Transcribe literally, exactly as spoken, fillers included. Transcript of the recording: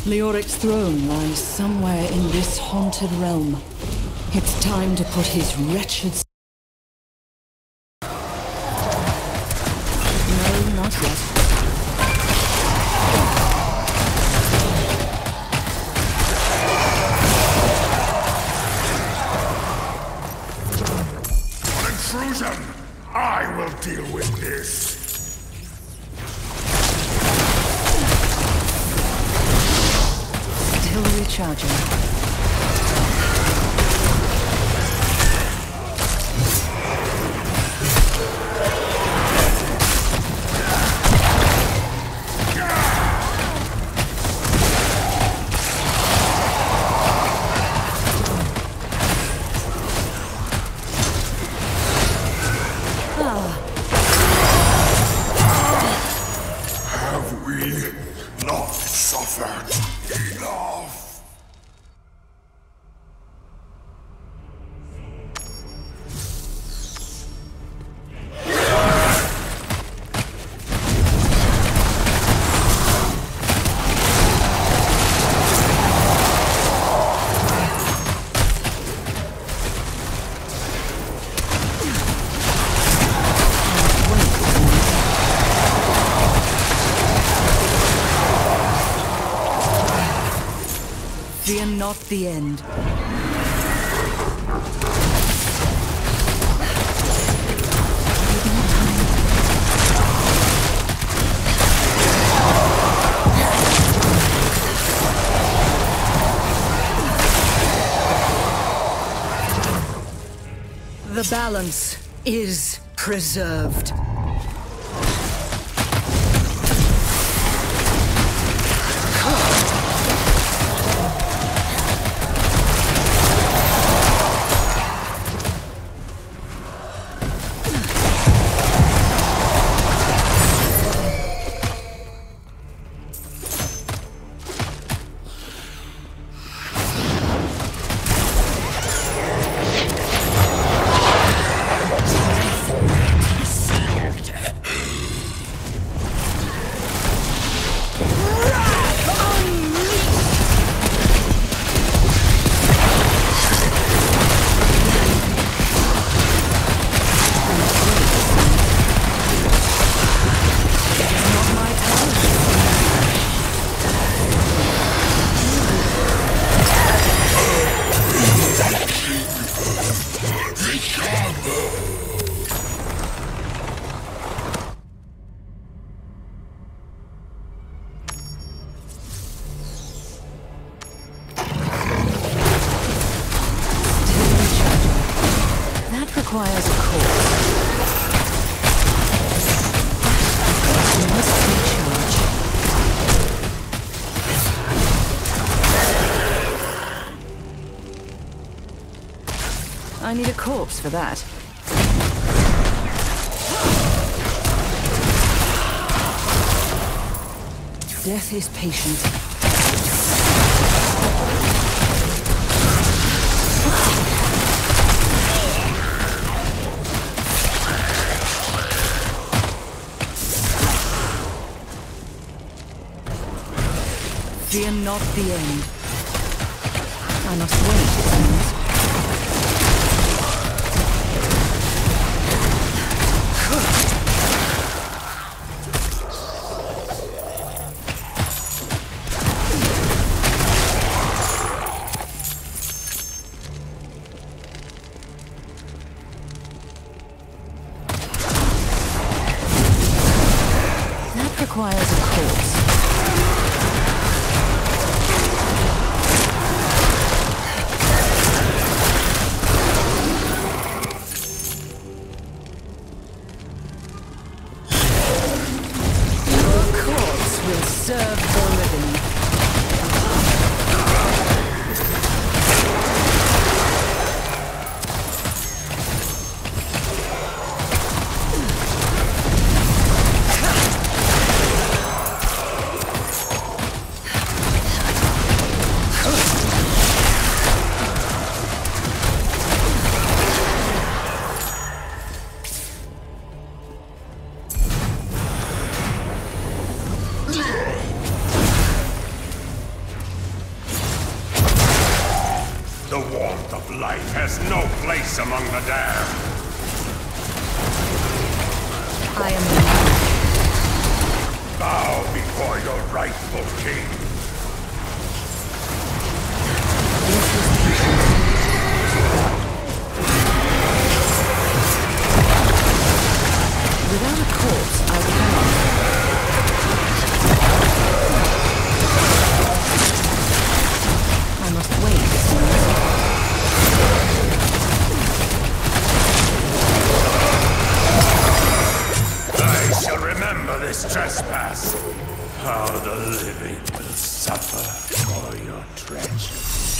Leoric's throne lies somewhere in this haunted realm. It's time to put his wretched... No, not yet. An intrusion! I will deal with this! Still recharging. Have we not suffered enough? Fear not the end. The balance is preserved. Requires a corpse. You must recharge. I need a corpse for that. Death is patient. Fear not the end. I must wait, it seems. That requires a corpse. Serve the living. Life has no place among the damned. I am the man. Bow before your rightful king. Without a corpse, I cannot. I must wait. I shall remember this trespass. How the living will suffer for your treachery.